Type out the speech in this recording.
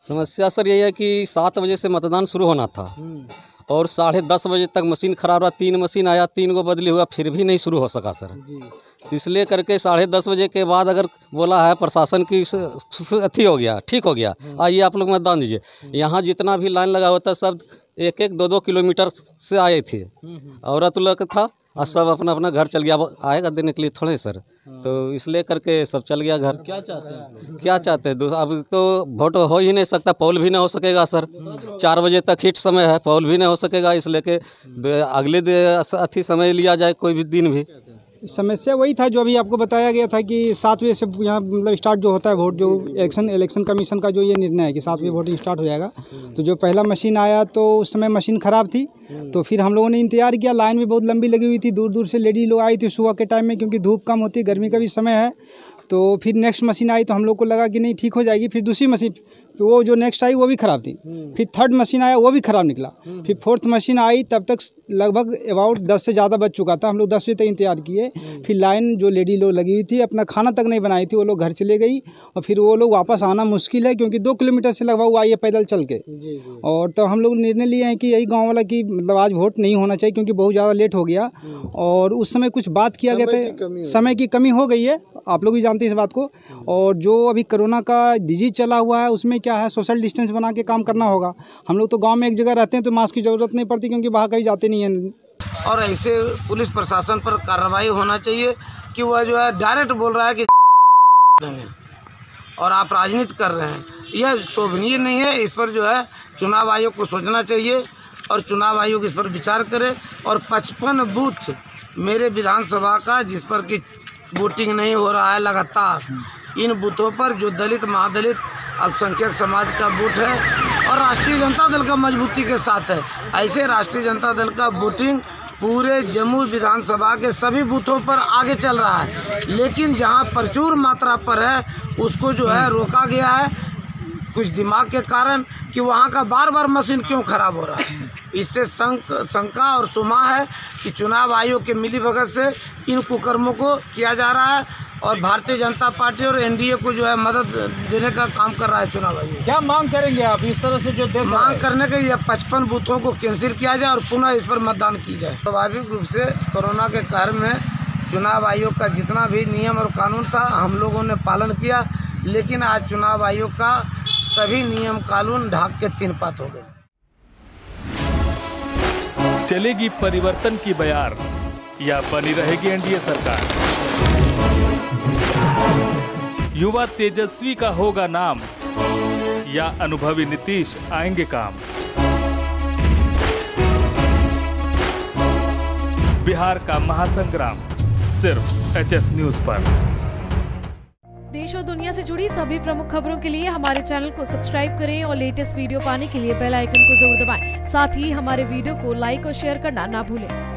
समस्या सर यही है कि 7 बजे से मतदान शुरू होना था और 10:30 बजे तक मशीन ख़राब रहा। 3 मशीन आया, 3 को बदली हुआ, फिर भी नहीं शुरू हो सका सर। इसलिए करके 10:30 बजे के बाद अगर बोला है प्रशासन की अथी हो गया, ठीक हो गया, आइए आप लोग मतदान दीजिए। यहाँ जितना भी लाइन लगा हुआ था सब 1-1, 2-2 किलोमीटर से आए थे। औरत लोग था और सब अपना अपना घर चल गया। अब आएगा देने के लिए थोड़े सर, तो इसलिए करके सब चल गया घर। क्या चाहते हैं? अब तो वोट हो ही नहीं सकता, पोल भी नहीं हो सकेगा सर। 4 बजे तक हिट समय है, पोल भी नहीं हो सकेगा। इसलिए कि अगले अथी समय लिया जाए, कोई भी दिन भी। समस्या वही था जो अभी आपको बताया गया था कि 7 बजे से यहाँ मतलब स्टार्ट जो होता है वोट, जो इलेक्शन कमीशन का जो ये निर्णय है कि 7 बजे वोटिंग स्टार्ट हो जाएगा। तो जो पहला मशीन आया तो उस समय मशीन ख़राब थी, तो फिर हम लोगों ने इंतज़ार किया। लाइन भी बहुत लंबी लगी हुई थी, दूर दूर से लेडी लोग आई थी सुबह के टाइम में, क्योंकि धूप कम होती है, गर्मी का भी समय है। तो फिर नेक्स्ट मशीन आई तो हम लोग को लगा कि नहीं ठीक हो जाएगी। फिर दूसरी मशीन, वो जो नेक्स्ट आई वो भी ख़राब थी। फिर थर्ड मशीन आया वो भी ख़राब निकला। फिर फोर्थ मशीन आई, तब तक लगभग अबाउट 10 से ज़्यादा बज चुका था। हम लोग 10 बजे तक इंतजार किए। फिर लाइन जो लेडी लोग लगी हुई थी अपना खाना तक नहीं बनाई थी, वो लोग घर चले गई। और फिर वो लोग वापस आना मुश्किल है, क्योंकि 2 किलोमीटर से लगभग वो आई है पैदल चल के। और तो हम लोग निर्णय लिए हैं कि यही गाँव वाला कि मतलब आज वोट नहीं होना चाहिए, क्योंकि बहुत ज़्यादा लेट हो गया। और उस समय कुछ बात किया गया था, समय की कमी हो गई है, आप लोग भी जानते हैं इस बात को। और जो अभी कोरोना का डिजीज चला हुआ है उसमें क्या है, सोशल डिस्टेंस बना के काम करना होगा। हम लोग तो गांव में एक जगह रहते हैं तो मास्क की ज़रूरत नहीं पड़ती, क्योंकि बाहर कहीं जाते नहीं हैं। और ऐसे पुलिस प्रशासन पर कार्रवाई होना चाहिए कि वह जो है डायरेक्ट बोल रहा है कि और आप राजनीति कर रहे हैं, यह शोभनीय नहीं है। इस पर जो है चुनाव आयोग को सोचना चाहिए और चुनाव आयोग इस पर विचार करे। और 55 बूथ मेरे विधानसभा का जिस पर कि वोटिंग नहीं हो रहा है लगातार, इन बूथों पर जो दलित, महादलित, अल्पसंख्यक समाज का वोट है और राष्ट्रीय जनता दल का मजबूती के साथ है। ऐसे राष्ट्रीय जनता दल का वोटिंग पूरे जमुई विधानसभा के सभी बूथों पर आगे चल रहा है, लेकिन जहां प्रचुर मात्रा पर है उसको जो है रोका गया है कुछ दिमाग के कारण कि वहां का बार बार मशीन क्यों खराब हो रहा है। इससे शंका और सुमा है कि चुनाव आयोग के मिलीभगत से इन कुकर्मों को किया जा रहा है और भारतीय जनता पार्टी और एनडीए को जो है मदद देने का काम कर रहा है चुनाव आयोग। क्या मांग करेंगे आप इस तरह से जो मांग करने के ये 55 बूथों को कैंसिल किया जाए और पुनः इस पर मतदान की जाए। स्वाभाविक रूप से कोरोना के कारण में चुनाव आयोग का जितना भी नियम और कानून था हम लोगों ने पालन किया, लेकिन आज चुनाव आयोग का सभी नियम कानून ढाक के 3 पात हो गए। चलेगी परिवर्तन की बयार या बनी रहेगी एनडीए सरकार? युवा तेजस्वी का होगा नाम या अनुभवी नीतीश आएंगे काम? बिहार का महासंग्राम सिर्फ एचएस न्यूज पर। देश और दुनिया से जुड़ी सभी प्रमुख खबरों के लिए हमारे चैनल को सब्सक्राइब करें और लेटेस्ट वीडियो पाने के लिए बेल आइकन को जरूर दबाएं। साथ ही हमारे वीडियो को लाइक और शेयर करना ना भूलें।